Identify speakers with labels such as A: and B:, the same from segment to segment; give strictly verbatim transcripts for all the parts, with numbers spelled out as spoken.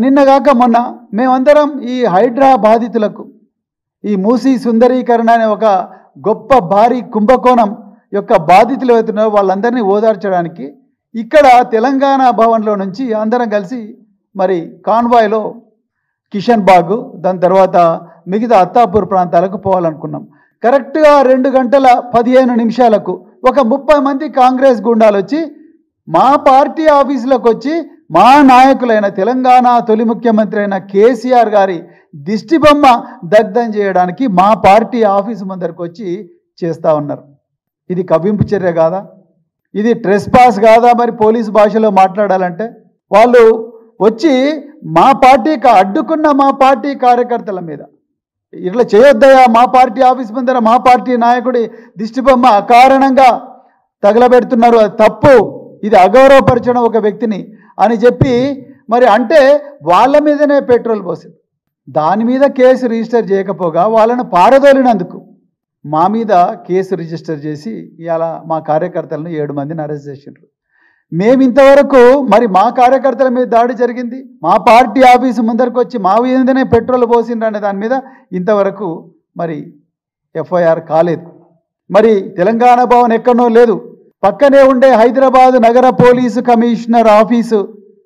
A: నిన్నగాక మొన్న మేమందరం ఈ హైడ్రా బాధితులకు ఈ మూసీ సుందరీకరణ అనే ఒక గొప్ప భారీ కుంభకోణం యొక్క బాధితులు అవుతున్నారో వాళ్ళందరినీ ఓదార్చడానికి ఇక్కడ తెలంగాణ భవన్లో నుంచి అందరం కలిసి మరి కాన్వాయ్లో కిషన్ బాగ్ దాని తర్వాత మిగతా అత్తాపూర్ ప్రాంతాలకు పోవాలనుకున్నాం. కరెక్ట్గా రెండు గంటల పదిహేను నిమిషాలకు ఒక ముప్పై మంది కాంగ్రెస్ గుండాలు వచ్చి మా పార్టీ ఆఫీసులకు వచ్చి మా నాయకులైన తెలంగాణ తొలి ముఖ్యమంత్రి అయిన కేసీఆర్ గారి దిష్టి బొమ్మ దగ్ధం చేయడానికి మా పార్టీ ఆఫీసు ముందరికి వచ్చి చేస్తూ ఉన్నారు. ఇది కవ్వింపు చర్య కాదా? ఇది ట్రెస్ పాస్ కాదా? మరి పోలీసు భాషలో మాట్లాడాలంటే వాళ్ళు వచ్చి మా పార్టీకి అడ్డుకున్న మా పార్టీ కార్యకర్తల మీద ఇట్లా చేయొద్దయా, మా పార్టీ ఆఫీస్ ముందర మా పార్టీ నాయకుడి దిష్టిబొమ్మ అకారణంగా తగలబెడుతున్నారు, అది తప్పు, ఇది అగౌరవపరచడం ఒక వ్యక్తిని అని చెప్పి మరి అంటే వాళ్ళ మీదనే పెట్రోల్ పోసింది. దాని మీద కేసు రిజిస్టర్ చేయకపోగా వాళ్ళను పారదోలినందుకు మా మీద కేసు రిజిస్టర్ చేసి ఇవాళ మా కార్యకర్తలను ఏడు మందిని అరెస్ట్ చేసిండ్రు. మేము ఇంతవరకు మరి మా కార్యకర్తల మీద దాడి జరిగింది, మా పార్టీ ఆఫీసు ముందరకు వచ్చి మా మీదనే పెట్రోల్ పోసిండ్రు అనే దాని మీద ఇంతవరకు మరి ఎఫ్ఐఆర్ కాలేదు. మరి తెలంగాణ భవన్ ఎక్కడనో లేదు, పక్కనే ఉండే హైదరాబాద్ నగర పోలీసు కమిషనర్ ఆఫీసు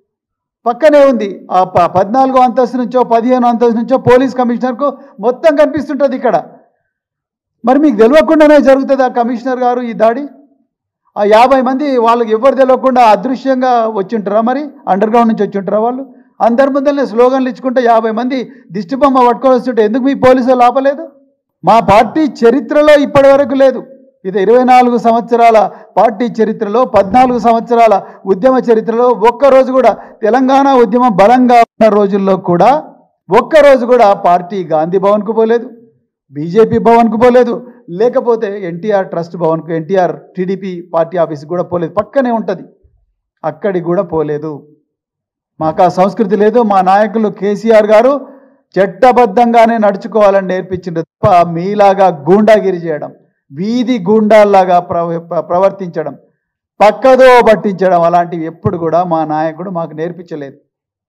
A: పక్కనే ఉంది. ఆ ప పద్నాలుగో అంతస్తు నుంచో పదిహేను అంతస్తు నుంచో పోలీస్ కమిషనర్కు మొత్తం కనిపిస్తుంటుంది ఇక్కడ. మరి మీకు తెలియకుండానే జరుగుతుంది ఆ కమిషనర్ గారు ఈ దాడి. ఆ యాభై మంది వాళ్ళకి ఎవరు తెలియకుండా అదృశ్యంగా వచ్చింటారా? మరి అండర్ గ్రౌండ్ నుంచి వచ్చింటారా? వాళ్ళు అందరి ముందరనే స్లోగన్లు ఇచ్చుకుంటే యాభై మంది దిష్టిబొమ్మ పట్టుకొని వస్తుంటే ఎందుకు మీ పోలీసులు ఆపలేదు? మా పార్టీ చరిత్రలో ఇప్పటి వరకు లేదు. ఇది ఇరవై నాలుగు సంవత్సరాల పార్టీ చరిత్రలో పద్నాలుగు సంవత్సరాల ఉద్యమ చరిత్రలో ఒక్కరోజు కూడా తెలంగాణ ఉద్యమం బలంగా ఉన్న రోజుల్లో కూడా ఒక్కరోజు కూడా పార్టీ గాంధీ భవన్కు పోలేదు, బీజేపీ భవన్కు పోలేదు, లేకపోతే ఎన్టీఆర్ ట్రస్ట్ భవన్కు ఎన్టీఆర్ టీడీపీ పార్టీ ఆఫీస్కి కూడా పోలేదు. పక్కనే ఉంటుంది, అక్కడికి కూడా పోలేదు. మాకు ఆ సంస్కృతి లేదు. మా నాయకులు కేసీఆర్ గారు చట్టబద్ధంగానే నడుచుకోవాలని నేర్పించింది తప్ప మీలాగా గూండాగిరి చేయడం, వీధి గూండాల్లాగా ప్రవ ప్రవర్తించడం, పక్కదో పట్టించడం అలాంటివి ఎప్పుడు కూడా మా నాయకుడు మాకు నేర్పించలేదు.